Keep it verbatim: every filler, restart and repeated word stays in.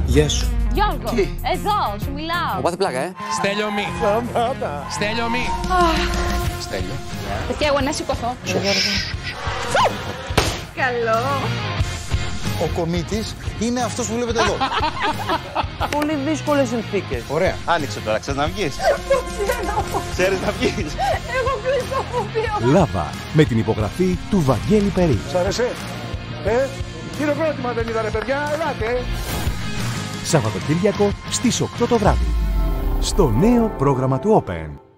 Γεια σου. Γιώργο, Τι? εδώ σου μιλάω. Μου πάθει πλάκα, ε. Στέλιο μη. Στέλιο μη. Στέλιο. Παιδιά, εγώ να σηκωθώ. Καλό. Ο κομίτης είναι αυτός που βλέπετε εδώ. Πολύ δύσκολες συνθήκες. Ωραία. Άνοιξε τώρα, ξέρεις να βγεις. Ξέρεις να βγεις. Έχω κλειστοφοβία. Λάβα, με την υπογραφή του Βαγγέλη Περί. Σ' άρεσε? Ε, χειροκρότημα δεν είδα ρε παιδιά, ελάτε. Σαββατοκύριακο στις οκτώ το βράδυ. Στο νέο πρόγραμμα του Open.